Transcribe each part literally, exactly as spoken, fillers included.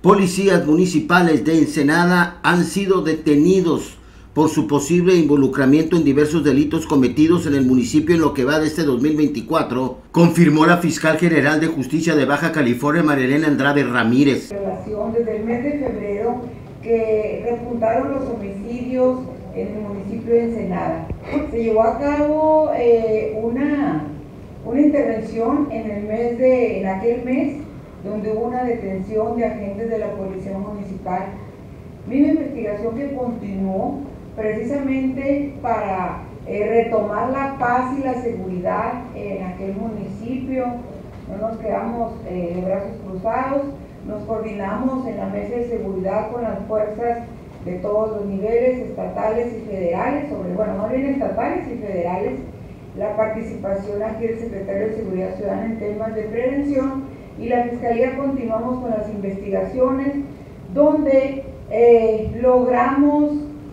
Policías municipales de Ensenada han sido detenidos por su posible involucramiento en diversos delitos cometidos en el municipio en lo que va de este dos mil veinticuatro, confirmó la fiscal general de justicia de Baja California, María Elena Andrade Ramírez. Relación desde el mes de febrero que repuntaron los homicidios en el municipio de Ensenada. Se llevó a cabo eh, una, una intervención en el mes de, en aquel mes, donde hubo una detención de agentes de la Policía Municipal. Misma investigación que continuó precisamente para eh, retomar la paz y la seguridad en aquel municipio. No nos quedamos eh, de brazos cruzados, nos coordinamos en la mesa de seguridad con las fuerzas de todos los niveles, estatales y federales, sobre, bueno, más bien estatales y federales, la participación aquí del Secretario de Seguridad Ciudadana en temas de prevención, y la Fiscalía continuamos con las investigaciones, donde eh, logramos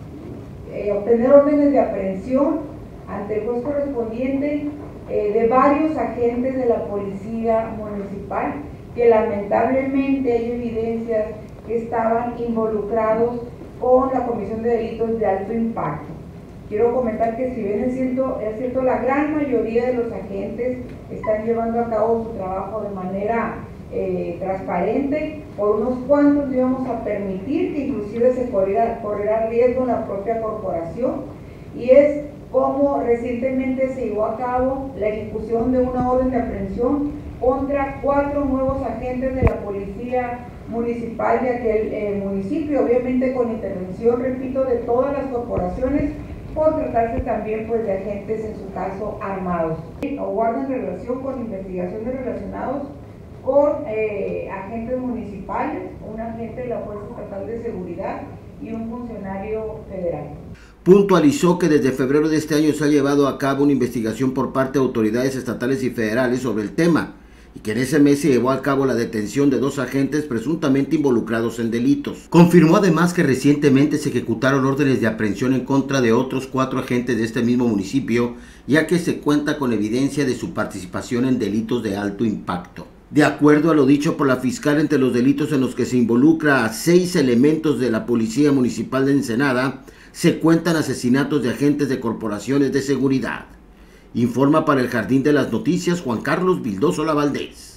eh, obtener órdenes de aprehensión ante el juez correspondiente eh, de varios agentes de la Policía Municipal, que lamentablemente hay evidencias que estaban involucrados con la comisión de delitos de alto impacto. Quiero comentar que si bien es cierto, es cierto, la gran mayoría de los agentes están llevando a cabo su trabajo de manera eh, transparente, por unos cuantos íbamos a permitir que inclusive se corriera, corriera riesgo en la propia corporación, y es como recientemente se llevó a cabo la ejecución de una orden de aprehensión contra cuatro nuevos agentes de la Policía Municipal de aquel eh, municipio, obviamente con intervención, repito, de todas las corporaciones, por tratarse también pues de agentes, en su caso, armados. O guardan relación con investigaciones relacionados con eh, agentes municipales, un agente de la Fuerza Estatal de Seguridad y un funcionario federal. Puntualizó que desde febrero de este año se ha llevado a cabo una investigación por parte de autoridades estatales y federales sobre el tema, y que en ese mes se llevó a cabo la detención de dos agentes presuntamente involucrados en delitos. Confirmó además que recientemente se ejecutaron órdenes de aprehensión en contra de otros cuatro agentes de este mismo municipio, ya que se cuenta con evidencia de su participación en delitos de alto impacto. De acuerdo a lo dicho por la fiscal, entre los delitos en los que se involucra a seis elementos de la Policía Municipal de Ensenada, se cuentan asesinatos de agentes de corporaciones de seguridad. Informa para el Jardín de las Noticias Juan Carlos Vildoso Lavaldez.